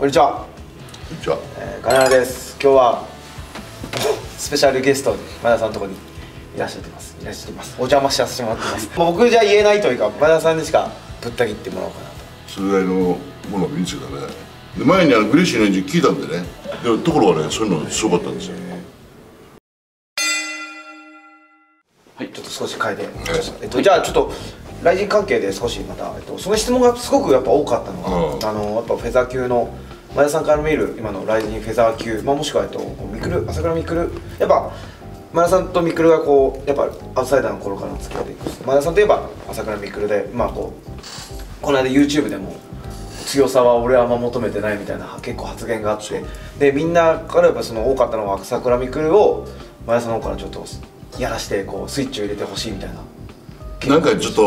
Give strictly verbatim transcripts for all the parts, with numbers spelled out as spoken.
こんにちは。 こんにちは。 えー、金原です。今日はスペシャルゲストに前田さんのところにいらっしゃってます。いらっしゃってます。お邪魔させてもらってます。僕じゃ言えないというか、前田さんにしかぶった切ってもらおうかなと。 それぐらいのものを身につけたね。で前にあのグレーシーのエンジン聞いたんでね。でところがね、そういうのすごかったんですよ。 はい、ちょっと少し変えて、えっと、じゃあちょっとライジン関係で少しまた、えっと、その質問がすごくやっぱ多かったのが、あのやっぱフェザー級の前田さんから見る今のライジンフェザー級、まあ、もしくは、えっと、ミクル朝倉未来、やっぱ前田さんと未来がこうやっぱアウトサイダーの頃からの付き合いでいく前田さんといえば朝倉未来で、まあこうこの間 YouTube でも強さは俺はあんま求めてないみたいな結構発言があって、でみんなからやっぱその多かったのは朝倉未来を前田さんの方からちょっとやらしてこうスイッチを入れてほしいみたいな。 なんかちょっと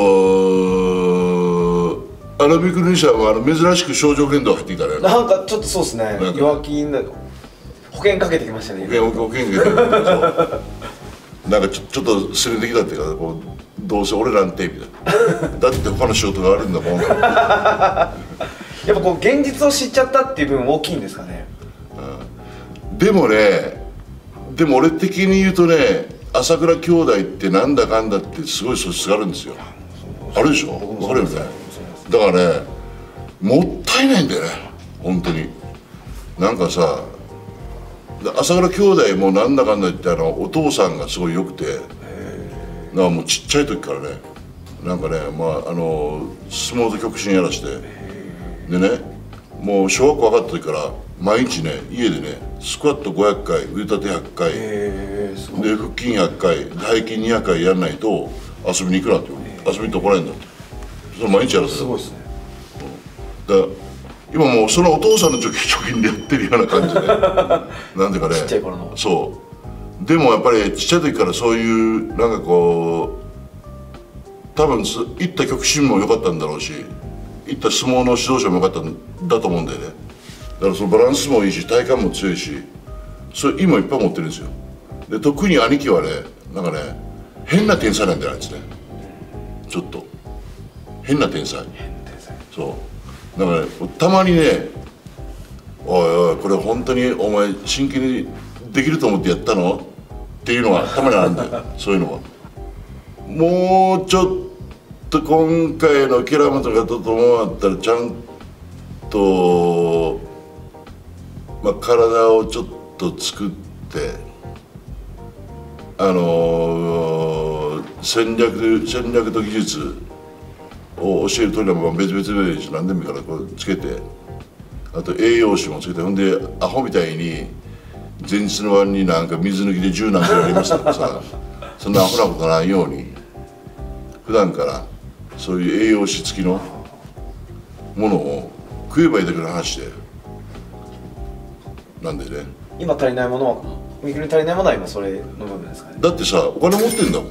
アラビックにしてはあの珍しく症状変動入ってきたね。 なんかちょっとそうですね。弱気な保険かけてきましたね。 保険保険かけてなんかちょちょっとすれてきたっていうか、こうどうせ俺なんてみたいな。だって他の仕事があるんだもん。やっぱこう現実を知っちゃったっていう部分大きいんですかね。 うん、でもね、でも俺的に言うとね、朝倉兄弟ってなんだかんだってすごい素質があるんですよ。あるでしょ。わかるよね。だからね、もったいないんだよね、本当に。なんかさ、朝倉兄弟もなんだかんだ言ってあのお父さんがすごい良くて、なんかもうちっちゃい時からね、なんかね、まああの相撲と極真やらして、でね、もう小学校上がった時から毎日ね、家でね、スクワットごひゃっかい、腕立てひゃっかい、で腹筋ひゃっかい、背筋にひゃっかいやらないと遊びに行くなって、遊びに行って怒られるんだって。それ毎日やらせてる。すごいですね。だから今もうそのお父さんの貯金でやってるような感じでなんていうかね、ちっちゃい頃のそうでもやっぱりちっちゃい時からそういうなんかこう多分行った極真も良かったんだろうし、行った相撲の指導者も良かったんだと思うんだよね。だからそのバランスもいいし体幹も強いし、それ今いっぱい持ってるんですよ。で特に兄貴はね、なんかね変な天才なんだよあいつね。ちょっと変な天才。そうだから、ね、たまにね「おいおいこれ本当にお前真剣にできると思ってやったの?」っていうのはたまにあるんだよそういうのは。もうちょっと今回のキラマとかと思ったらちゃんと、まあ、体をちょっと作ってあのー、戦略戦略と技術を教えるとには別々で何でもいいからこうつけて、あと栄養士もつけて、ほんでアホみたいに前日の晩になんか水抜きでじゅうなんかやりますとかさそんなアホなことないように普段からそういう栄養士付きのものを食えばいいだけの話でなんでね。 今足りないものは右に足りないものは今それの部分ですかね。 だってさお金持ってんだもん。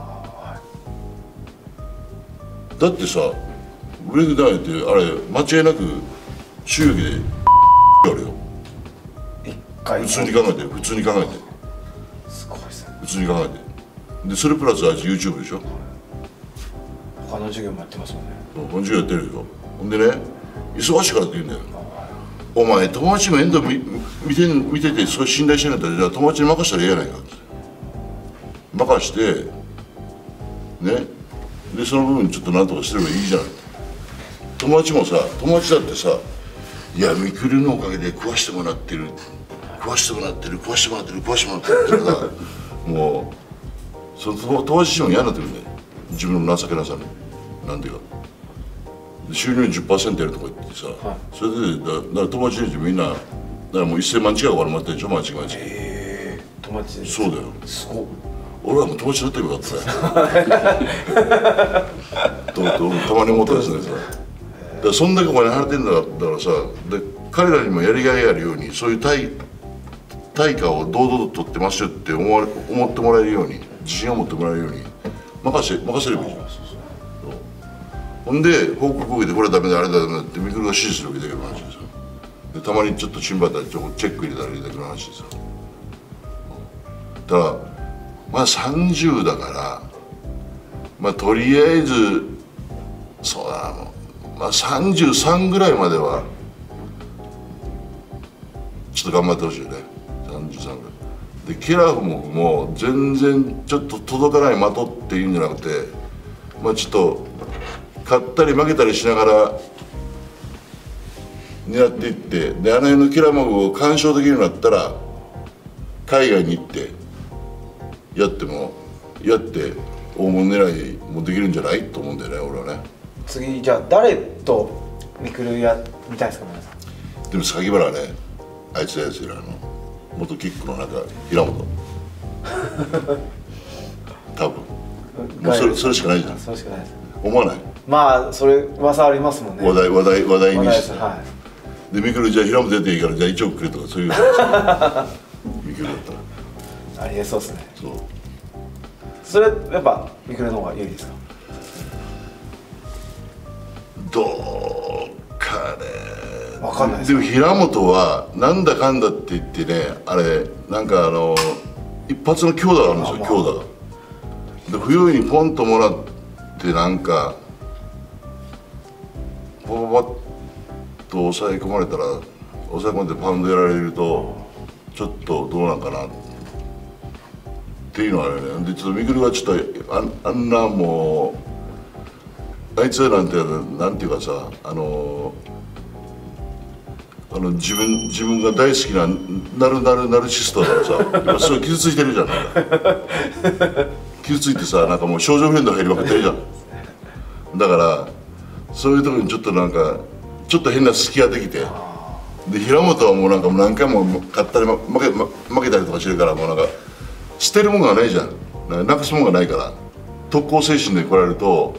だってさブレイクダウンってあれ間違いなく収益であるよ。 一回普通に考えて普通に考えてすごいですね。 普通に考えてでそれプラスあいつ YouTube でしょ。 他の授業もやってますもんね。 この授業やってるでしょ。ほんでね忙しいからって言うんだよ。お前友達も面倒見見て見ててそう信頼してんだったらじゃあ友達に任せたらええやないかって任してね。でその部分ちょっとなんとかすればいいじゃない。友達もさ友達だってさ「いやみくるのおかげで食わしてもらってる食わしてもらってる食わしてもらってる食わしてもらってる」ってさもうその友達自身も嫌になってくるんだよ。自分の情けなさになんていうか収入 じゅっパーセント やるとか言ってさ、はい、それでだだから友達でみんなだからもうせんまん近くお金もらってるでしょ毎日毎日。 へえ友達でそうだよ。 すごい。 俺はもう友達だったらよかったねとたまに思ったんですね。だからそんだけお金払ってんだからさ、で彼らにもやりがいあるようにそういう対対価を堂々と取ってますよって思われ思ってもらえるように自信を持ってもらえるように任せ任せればいいじゃん。ほんで報告を受けてこれはダメだあれだダメだってミクルが指示するわけだけの話でさ、でたまにちょっとチンバったりチェック入れたらいいだけの話でさ、だからまあさんじゅうだからまあとりあえずそうだな、まあさんじゅうさんぐらいまではちょっと頑張ってほしいね。さんじゅうさんぐらいで、ケラフもも全然ちょっと届かない的っていうんじゃなくて、まあちょっと勝ったり負けたりしながら狙っていって、であの辺のケラモグを鑑賞できるようになったら海外に行ってやってもやって大物狙いもできるんじゃないと思うんだよね、俺はね。 次じゃあ誰とミクルやみたいですか皆さん。 でも榊原はね、あいつやつやあの元キックのなんか平本多分もうそれそれしかないじゃん。 それしかないです。 思わない？ まあそれ噂ありますもんね。 話題話題話題にして、 はい、 でミクルじゃあ平本出ていいからじゃあいちおくくれとかそういうミクルだったらありえそうですね。 そう、 それやっぱミクルの方が有利ですか？ どうかね、 分かんないです。 でも平本はなんだかんだって言ってね、あれなんかあの一発の強打があるんですよ、強打が。で不用意にポンともらってなんかポパパッと抑え込まれたら、抑え込んでパウンドやられるとちょっとどうなんかなっていうのはあるよね。でちょっとミクルはちょっと あ, あんなもうあいつなんてなんていうかさ、あのあの自分自分が大好きななるなるナルシストだからさ、今すごい傷ついてるじゃん。なんか傷ついてさ、なんかもう症状フレンド入りまくってるじゃん。だからそういうところにちょっとなんかちょっと変な隙ができて、で平本はもうなんかもう何回も勝ったり負け負けたりとかしてるから、もうなんか捨てるもんがないじゃん、なくすもんがないから、特攻精神で来られると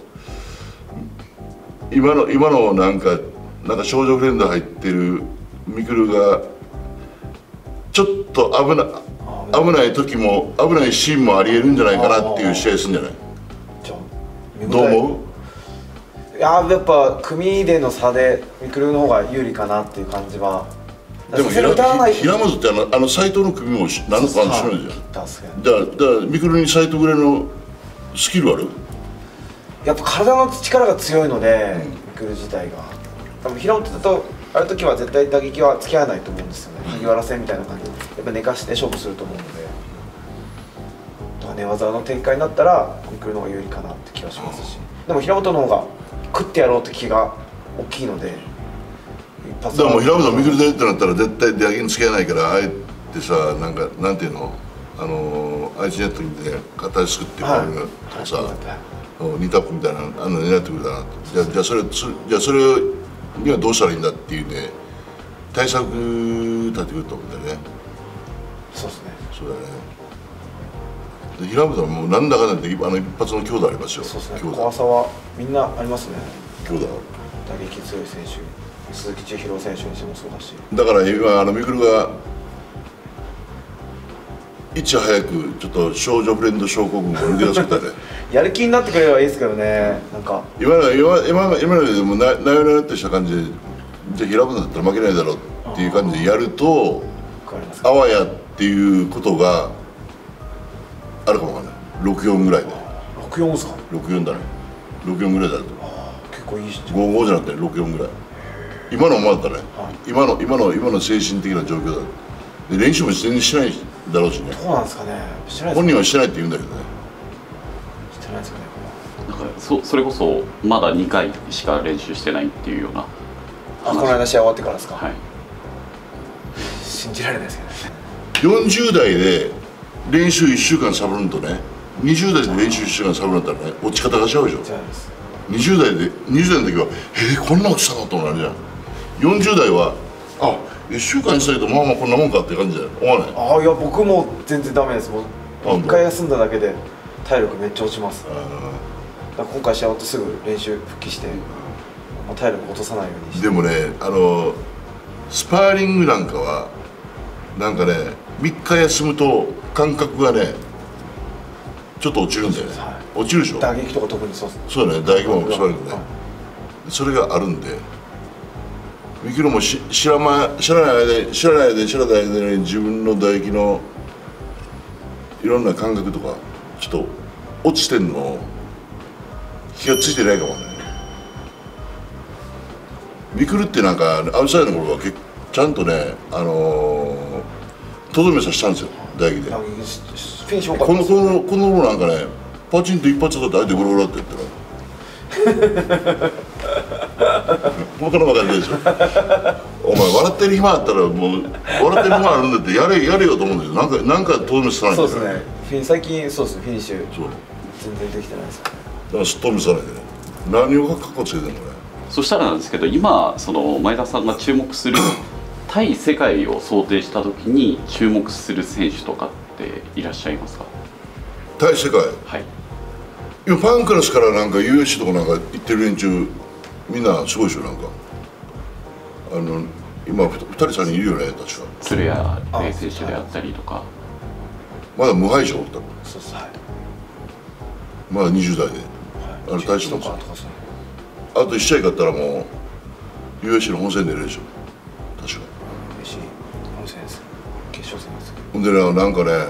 今の今のなんかなんか少女フレンド入ってるミクルがちょっと危ない危ない時も危ないシーンもありえるんじゃないかなっていう試合するんじゃない？どう思う？ いややっぱ組での差でミクルの方が有利かなっていう感じは。 でも平本ってあのあの斎藤の組も何のかあるじゃん。だからだからミクルに斎藤ぐらいのスキルある？ やっぱ体の力が強いので、うん、ミクル自体が多分平本だとある時は絶対打撃は付き合わないと思うんですよね。萩原戦みたいな感じでやっぱ寝かして勝負すると思うので、寝技の展開になったらミクルの方が有利かなって気がしますし、でも平本の方が食ってやろうって気が大きいので、 一発でも平本ミクルでってなったら絶対打撃に付き合わないから、あえてさ、なんかなんていうの、あのー、アイチネットで片すくってパウルとかさ、ニタップみたいなあんな狙ってくれたなって、じゃあじゃあそれじゃあそれにはどうしたらいいんだっていうね、対策立ててくると思うんだよね。 そうですね。 そうだね。で平本はもうなんだかんだであの一発の強打ありますよ。 そうですね。怖さはみんなありますね。 強打。 打撃強い選手、鈴木千尋選手にしてもそうだし。 だから今あのミクルがいち早くちょっと少女フレンド症候群を抜け出してたね。 やる気になってくれればいいですけどね。なんか今の今今今のでもななよなよってした感じで、じゃあ平本だったら負けないだろうっていう感じでやると、あわやっていうことがあるかもわかんない。ろくよんぐらいで。 ろくよんですか？ ろくよんだね。ろくよんぐらいだと。 結構いいし。 ごごじゃなくてろくよんぐらい。今のままだったね。はい、今の今の今の精神的な状況だ。で練習も全然しないだろうしね。 そうなんですかね。してないですかね。 本人はしてないって言うんだけどね。 してないですかね。 なんかそそれこそまだにかいしか練習してないっていうような。 あ、この間試合終わってからですか。 はい。 信じられないですけどね。 よんじゅう代で練習いっしゅうかんサボるのとね、にじゅう代で練習いっしゅうかんサボるんだったらね、落ち方が違うでしょ。にじゅう代でにじゅう代の時はえー、こんな落ちたのとなるじゃん。よんじゅう代はあいっしゅうかんしたけどまあまあこんなもんかって感じだよ。思わない？ ああ、いや僕も全然ダメです。もういっかい休んだだけで体力めっちゃ落ちます。だから今回試合終わってすぐ練習復帰して、まあ、体力落とさないようにして。 でもね、あのスパーリングなんかはなんかねみっか休むと感覚がねちょっと落ちるんだよね。はい、落ちるでしょ。 打撃とか特にそうですね。 そうだね、打撃もそうだけどね、はい、それがあるんで、ミクルもし知らま知らない間知らない間知らない間に自分の打撃のいろんな感覚とかちょっと落ちてんの気がついてないかもね。ミクルってなんかアウトサイドの頃は結ちゃんとねあのー、とどめさせたんですよ打撃で。 フィニッシュ多かったこのこのこのなんかねパチンと一発だって相手ゴロゴロって言ったら分からなかったでしょお前笑ってる暇あったらもう笑ってる暇あるんだってやれやれよと思うんだけどなんかなんかとどめさせないんだよ。 そうですねフィン最近そうですねフィニッシュそう全然できてないですかだらからすっとめさないでね何をかっこつけてんの俺。 そしたらなんですけど今その前田さんが注目する対世界を想定した時に注目する選手とかっていらっしゃいますか？ 対世界はい。 今ファンクラスからなんか ユーエスシー とかなんか行ってる連中みんなすごいでしょなんかあの今ふたりさんにんいるよね確か。 鶴谷玲選手であったりとかまだ無敗者おったそうですはいまだにじゅう代で、あれ大したんですよ。あといち試合勝ったらもう ユーエスシー の本戦出れるでしょ確か。 嬉しい本戦です決勝戦ですほんでねなんかね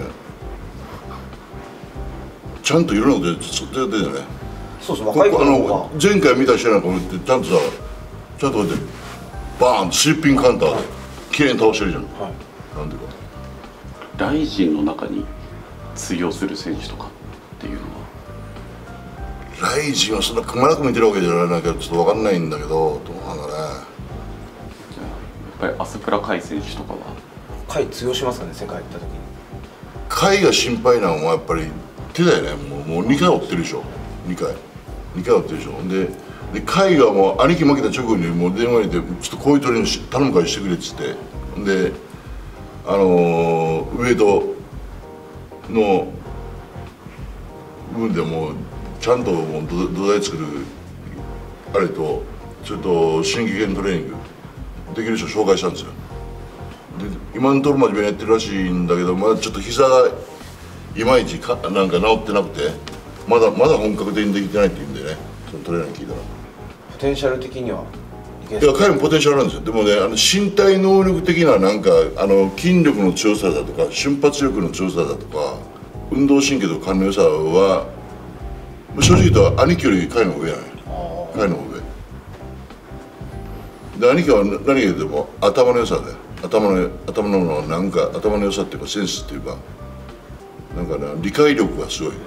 ちゃんといろんなことやってずっとやってるよね。 そうそう若い子の方があの前回見た試合なんか見てちゃんとさちゃんとこうやってバーンとスリッピングカウンターできれいに倒してるじゃん、 はいなんていうかライジンの中に通用する選手とかっていうのはライジンはそんなくまなく見てるわけじゃないけどちょっと分かんないんだけどどうなんだね。 じゃあやっぱり朝倉海選手とかは回通用しますかね世界行った時に。 甲斐が心配なのはやっぱり手だよね。もうもうにかい追ってるでしょにかいにかい追ってるでしょ。でで甲斐がもう兄貴負けた直後にもう電話に出てちょっとこういうトレーニングし頼むからしてくれっつってであのー、ウエイトの部分でもうちゃんともう土土台作るあれとそれと新規系のトレーニングできる人紹介したんですよ。で今のところ真面目にやってるらしいんだけどまだちょっと膝がいまいちかなんか治ってなくてまだまだ本格的にできてないって言うんでねそのトレーナーに聞いたら。 ポテンシャル的にはいけいや彼もポテンシャルなんですよ。でもねあの身体能力的ななんかあの筋力の強さだとか瞬発力の強さだとか運動神経と勘の良さは正直言うと兄貴より彼の上やね彼の上で兄貴は何か言っても頭の良さで頭の頭のなんか頭の良さっていうかセンスっていうかなんかね理解力がすごい。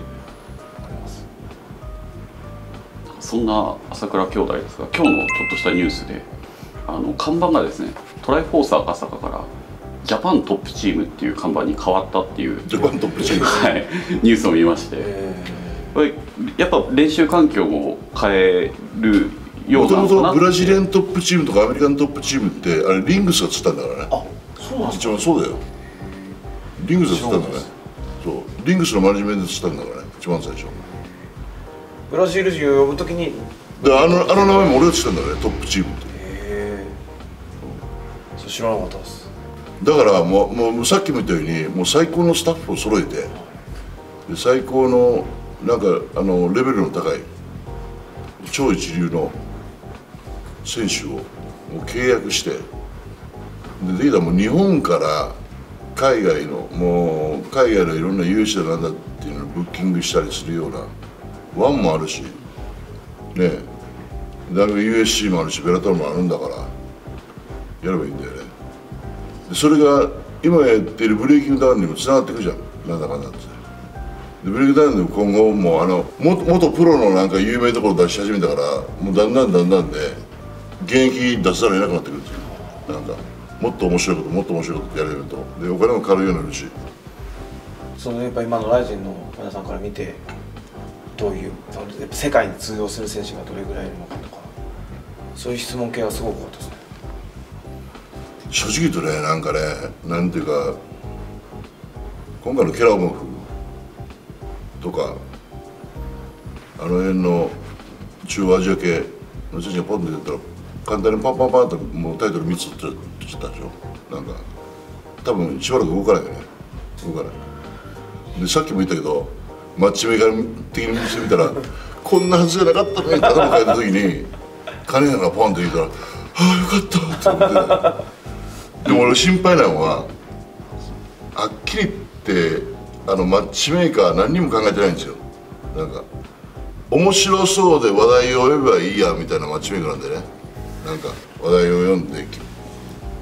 そんな朝倉兄弟ですが今日のちょっとしたニュースであの看板がですねトライフォース赤坂からジャパントップチームっていう看板に変わったっていうジャパントップチームはい、ニュースを見まして、これやっぱ練習環境も変えるようもとなのかなって。 もとブラジリアントップチームとかアメリカントップチームってあれリングスが釣ったんだからね。 あそうなんです一番そうだよリングスが釣ったんだね。そうリングスのマネジメントで釣ったんだからね一番最初ブラジル人を呼ぶときにであのあの名前も俺が釣ったんだからねトップチームって。 へえそう知らなかったです。 だからもうもうさっきも言ったようにもう最高のスタッフを揃えてで最高のなんかあのレベルの高い超一流の選手をもう契約してでできたらもう日本から海外のもう海外のいろんな ユーエスシー だなんだっていうのをブッキングしたりするようなワンもあるしねえだいぶ ユーエスシー もあるしベラトルもあるんだからやればいいんだよね。でそれが今やってるブレイキングダウンにもつながっていくじゃんなんだかんだって。でブレイキングダウンでも今後もあの元元プロのなんか有名どころ出し始めたからもうだんだんだんだんで現役出さざるを得なくなってくるんですよ。なんかもっと面白いこともっと面白いことやれるとでお金もかかるようになるし。 そのやっぱ今のライジンの皆さんから見てどういうそのやっぱ世界に通用する選手がどれぐらいいるのかとかそういう質問系はすごく多かったですね。 正直言うとねなんかねなんていうか今回のケラモフとかあの辺の中央アジア系の選手がポンと出たら簡単にパンパンパンともうタイトルみっつ取っちゃったでしょ。なんか多分しばらく動かないよね動かない。でさっきも言ったけどマッチメーカー的に見てみたらこんなはずじゃなかったのにって頭変えた時に金谷がポンと言うから「ああよかった」って思って。でも俺心配なのははっきり言ってあのマッチメーカー何にも考えてないんですよ。なんか面白そうで話題を呼べばいいやみたいなマッチメーカーなんでねなんか話題を読んで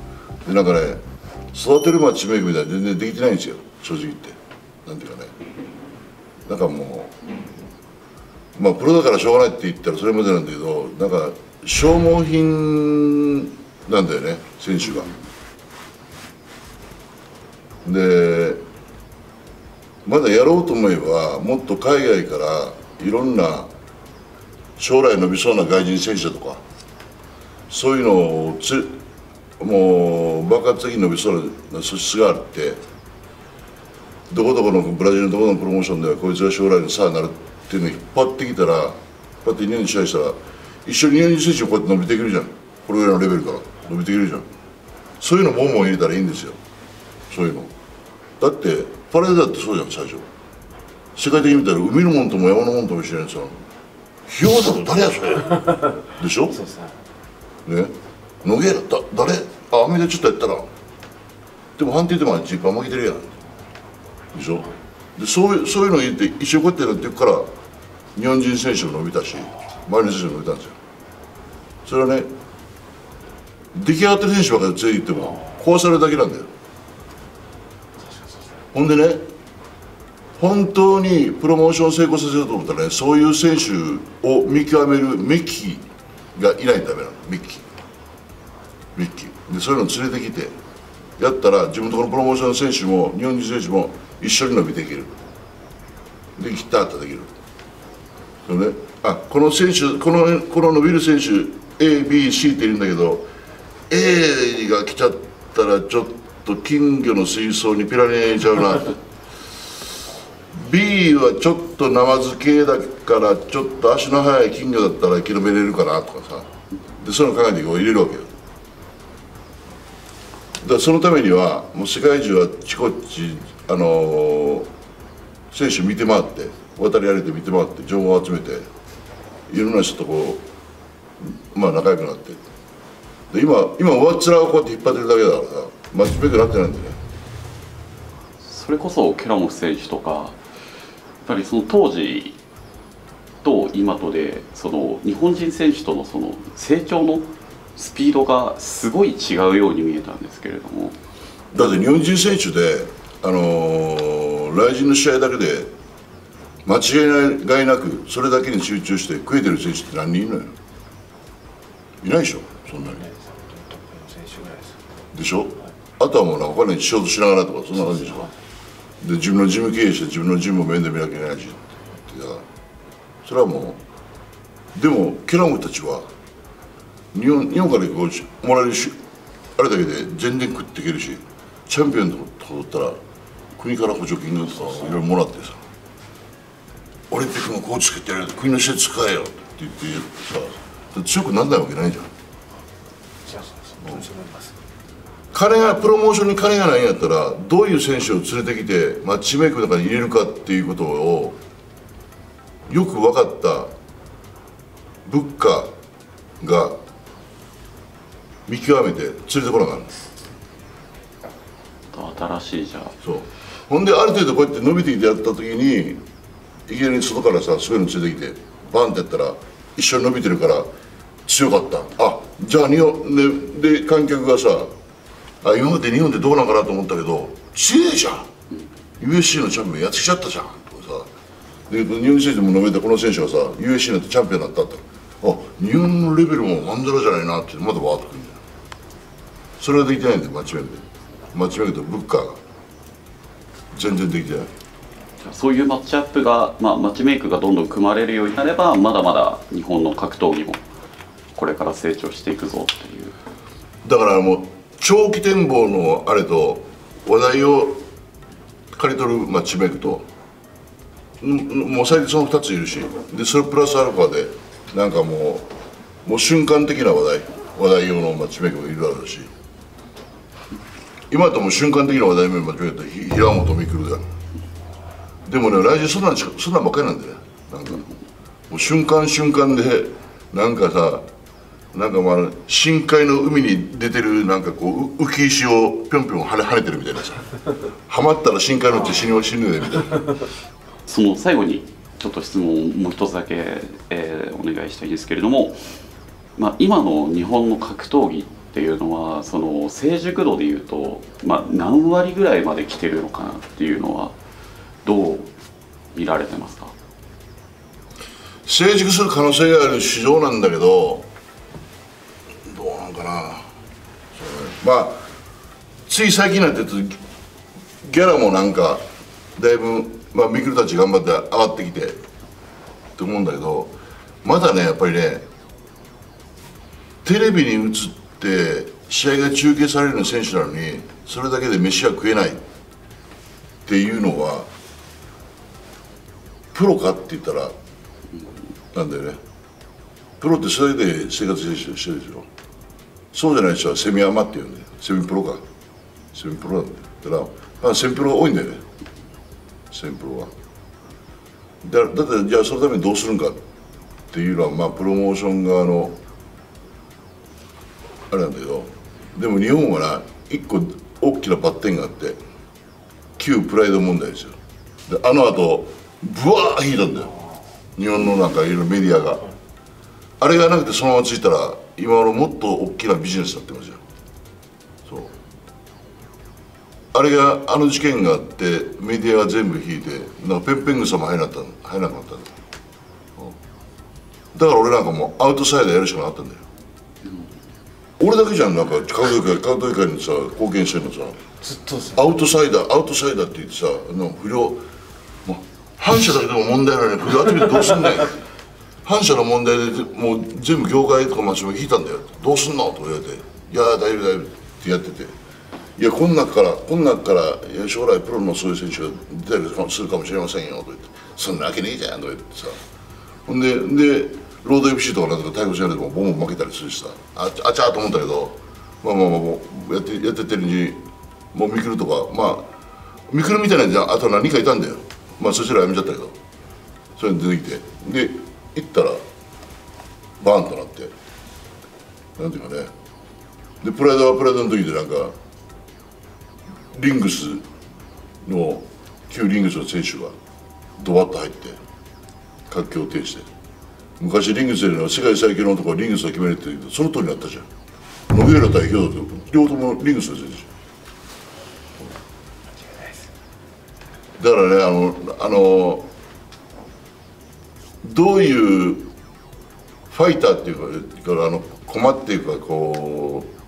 でなんかね育てるマッチメイクみたいな全然できてないんですよ正直言って。なんていうかねなんかもうまあプロだからしょうがないって言ったらそれまでなんだけどなんか消耗品なんだよね選手が。でまだやろうと思えばもっと海外からいろんな将来伸びそうな外人選手とかそういうのをつもう爆発的に伸びそうな素質があってどこどこのブラジルのどこのプロモーションではこいつが将来のスターになるっていうのを引っ張ってきたらこうやって日本に試合したら一緒に日本人選手をこうやって伸びていけるじゃんこれぐらいのレベルから伸びていけるじゃんそういうのボンボン入れたらいいんですよそういうのだってパレードだってそうじゃん最初世界的に見たら海のもんとも山のもんとも一緒にさひよだと誰やそれでしょそうですねノゲーラだ誰あアメリカちょっとやったらでも判定でもジーパン負けてるやんでしょでそういうそういうのを言って一生こうやってやっていくから日本人選手も伸びたし周りの選手も伸びたんですよそれはね出来上がってる選手ばかり強い言っても壊されるだけなんだよほんでね本当にプロモーションを成功させようと思ったらねそういう選手を見極めるメッキがいないとダメなのメッキメッキでそういうのを連れてきてやったら自分とこのプロモーションの選手も日本人選手も一緒に伸びていけるできたってできるそれねあこの選手このこの伸びる選手 エービーシー っているんだけど A が来ちゃったらちょっと金魚の水槽にピラニア入れちゃうなB はちょっとナマズ系だからちょっと足の速い金魚だったら生き延びれるかなとかさでそういうの考えて入れるわけよだからそのためにはもう世界中あっちこっちあのー、選手見て回って渡り歩いて見て回って情報を集めていろんな人とこうまあ仲良くなってで今今上っ面をこうやって引っ張ってるだけだからさマッチメイクになってないんだよねそれこそケラモフ選手とかやっぱりその当時と今とでその日本人選手とのその成長のスピードがすごい違うように見えたんですけれどもだって日本人選手であのー、ライジンの試合だけで間違いがいなくそれだけに集中して食えてる選手って何人いるのよいないでしょそんなにでしょあとはもうなんか他に仕事しながらとかそんな感じでしょで自分のジム経営して自分のジムも面倒見なきゃいけないしってだからそれはもうでもケラモフたちは日本日本からこうもらえるしあれだけで全然食っていけるしチャンピオンとか取ったら国から補助金とかいろいろもらってさオリンピックもコーチつけてやる国の施設使えよって言ってさ強くなんないわけないじゃん金がプロモーションに金がないんやったらどういう選手を連れてきてマッチメイクの中に入れるかっていうことをよく分かった物価が見極めて連れてこなかった新しいじゃあそうほんである程度こうやって伸びてきてやった時にいきなり外からさそういうの連れてきてバンってやったら一緒に伸びてるから強かったあじゃあ日本でで観客がさあ今まで日本でどうなんかなと思ったけど強いじゃん、うん、ユーエフシー のチャンピオンやってきちゃったじゃんとかさで日本選手も伸びてこの選手がさ ユーエフシー になってチャンピオンになったってあ日本のレベルもまんざらじゃないなってまだワーッとくるんだよそれはできてないんだよマッチメイクでマッチメイクとブッカーが全然できてないそういうマッチアップが、まあ、マッチメイクがどんどん組まれるようになればまだまだ日本の格闘技もこれから成長していくぞっていうだからもう長期展望のあれと話題を刈り取るマッチメイクともう最低そのふたついるしでそれプラスアルファでなんかもうもう瞬間的な話題話題用のマッチメイクもいるだろうし今だともう瞬間的な話題のマッチメイクって平本未来だでもね来週そんなんそんなんばっかりなんだよなんかもう瞬間瞬間でなんかさなんかまあ深海の海に出てるなんかこう浮き石をぴょんぴょん跳ね跳ねてるみたいなさはまったら深海のうち死ぬ死ぬでみたいなその最後にちょっと質問もう一つだけ、えー、お願いしたいんですけれども、まあ、今の日本の格闘技ってっていうのはその成熟度でいうと、まあ、何割ぐらいまで来てるのかなっていうのはどう見られてますか？ 成熟する可能性がある市場なんだけど、どうなんかな。まあつい最近になってるとギャラもなんかだいぶ、まあ、ミクルたち頑張って上がってきてって思うんだけど、まだねやっぱりねテレビに映って試合が中継されるような選手なのにそれだけで飯は食えないっていうのはプロかって言ったらなんだよね。プロってそれで生活してるでしょ。そうじゃない人はセミアマって言うんだよ。セミプロか。セミプロなんだよ。だから、まあ、セミプロが多いんだよね。セミプロは。だ, だってじゃあそのためにどうするんかっていうのはまあプロモーション側のあれなんだけど、でも日本はな一個大きなバッテンがあって旧プライド問題ですよ。であの後ブワー引いたんだよ日本のなんかいろいろメディアが。あれがなくてそのままついたら今のもっと大きなビジネスになってますよ。そうあれがあの事件があってメディアが全部引いてなんかペンペングサも入らなかった入らなかったんだよ。だから俺なんかもうアウトサイダーやるしかなかったんだよ。俺だけじゃんなんか格闘技格闘技界にさ貢献してるのさ。 ずっとですね。 アウトサイダーアウトサイダーって言ってさの不良もう反社だけでも問題なのに不良集めてどうすんねん反社の問題でもう全部業界とか町も引いたんだよ。どうすんのとか言われて「いや大丈夫大丈夫」ってやってて「いやこん中からこん中から将来プロのそういう選手が出たりするかもしれませんよ」とか言って「そんなわけねえじゃん」とか言ってさほんででロード エフシー とかなんとか対抗戦でもボンボン負けたりするしさああちゃーと思ったけどまあまあまあもうやってやってってるうちにもうミクルとかまあミクルみたいなやつあと何人かいたんだよ。まあそちらやめちゃったけどそれに出てきてで行ったらバーンとなってなんていうかねでプライドはプライドの時でなんかリングスの旧リングスの選手がドバッと入って活況を呈して昔リングスでの世界最強の男はリングスを決めるって言うとその通りになったじゃん。ノゲーラ対ヒョドと両方ともリングスの選手だからねあのあのどういうファイターっていうかあの駒っていうかこう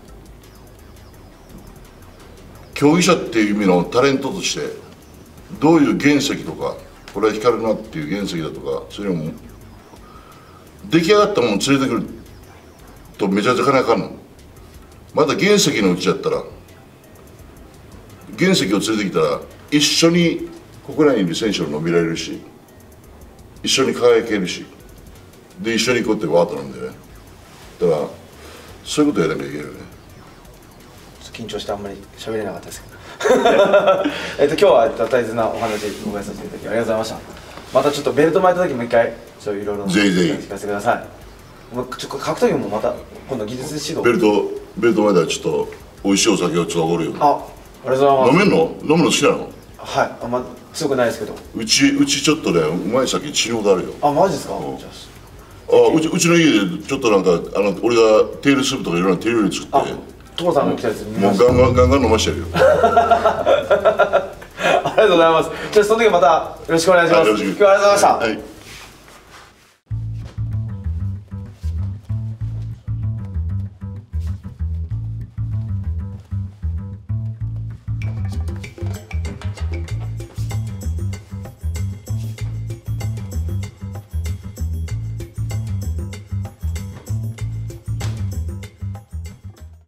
競技者っていう意味のタレントとしてどういう原石とかこれは光るなっていう原石だとかそれも出来上がったものを連れてくるとめちゃくちゃ金かかるの。また原石のうちやったら原石を連れてきたら一緒に国内にいる選手を伸びられるし一緒に輝けるしで一緒に行こうってワートなんでね。だからそういうことやらなきゃいけないよね。 緊張してあんまり喋れなかったですけどえっと今日は大切なお話お伺いさせていただきありがとうございました。またちょっとベルト巻いた時もう一回ちょっといろいろぜひぜひ聞かせてください。もうちょっと格闘技もまた今度技術指導ベルトベルト前ではちょっと美味しいお酒をちょっとおごるよ。 あありがとうございます。 飲めんの飲むの好きなの？ はいあんま強くないですけどうちうちちょっとねうまい酒死ぬほどあるよ。 あマジですか？ うんじゃあうちうちの家でちょっとなんかあの俺がテールスープとかいろんなテール料理作って所さんが来たやつ見もうました。 ガンガンガンガン飲ましてるよありがとうございます。じゃあその時またよろしくお願いします。 はいよろしく今日はありがとうございました。 はい